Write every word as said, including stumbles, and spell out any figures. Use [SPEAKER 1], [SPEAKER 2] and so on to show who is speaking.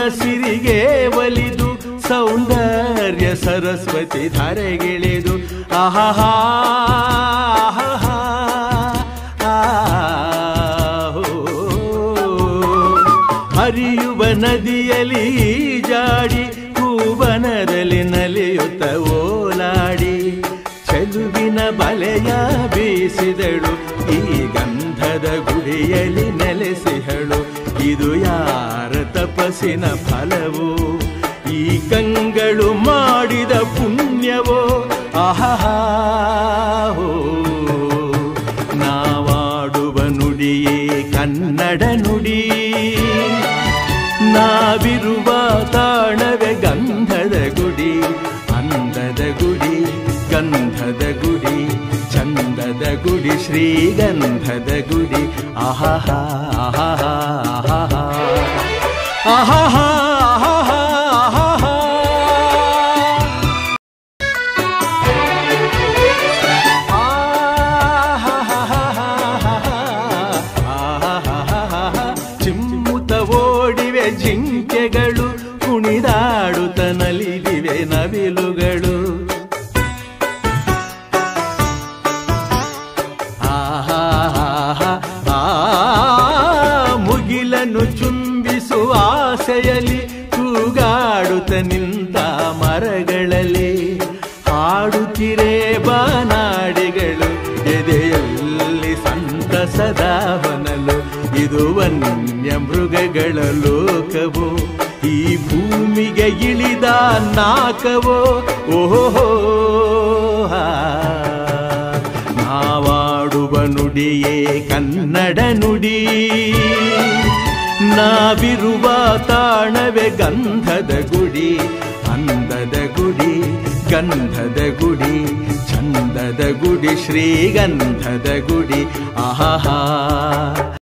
[SPEAKER 1] ಸಿರಿಗೆ ಒಲಿದು ಸೌಂದರ್ಯ ಸರಸ್ವತಿ ಧರೆಗಿಳಿದು ಆಹಾ ಹರಿಯುವ ನದಿಯಲ್ಲಿ ಜಾಡಿ ಹೂವನದಲ್ಲಿ ನಲಿಯುತ್ತ ಓಲಾಡಿ ಚೆಲುವಿನ ಬಲೆಯ ಬೀಸಿದಳು ಈ ಗಂಧದ ಗುಡಿಯಲ್ಲಿ ನೆಲೆಸಿಹಳು ಇದು ಯಾರ ತಪಸ್ಸಿನ ಫಲವೋ ಈ ಕಂಗಳು ಮಾಡಿದ ಪುಣ್ಯವೋ ಆಹಾ ನಾವಾಡುವ ನುಡಿಯೇ ಕನ್ನಡ ನುಡಿ ನಾವಿರುವ ತಾಣವೇ ಗಂಧದ ಗುಡಿ ಅಂದದ ಗುಡಿ ಗಂಧದ ಗುಡಿ ಚಂದದ ಗುಡಿ ಶ್ರೀಗಂಧದ ಗುಡಿ ಆಹಾ ಆಹಾ ಆಹಾ ಆಹಾ ಜಿಂಕೆಗಳು ಕುಣಿದಾಡುತ್ತ ನಲಿದಿವೆ ನವಿಲುಗಳು ಆಹಾ ಆ ಮುಗಿಲನ್ನು ಚುಂಬಿಸುವ ಆಸೆಯಲ್ಲಿ ತೂಗಾಡುತ್ತ ನಿಂತ ಮರಗಳಲ್ಲಿ ಹಾಡುತ್ತಿರೇ ಬಾನಾಡಿಗಳು ಎದೆಯಲ್ಲಿ ಸಂತಸದ ಹೊನಲು ಇದು ವನ್ಯ ಮೃಗಗಳ ಲೋಕವೋ ಈ ಭೂಮಿಗೆ ಇಳಿದ ನಾಕವೋ ಓಹೋ ನಾವಾಡುವ ನುಡಿಯೇ ಕನ್ನಡ ನುಡಿ ನಾವಿರುವ ತಾಣವೇ ಗಂಧದ ಗುಡಿ ಅಂದದ ಗುಡಿ ಗಂಧದ ಗುಡಿ ಚಂದದ ಗುಡಿ ಶ್ರೀಗಂಧದ ಗುಡಿ ಆಹಾ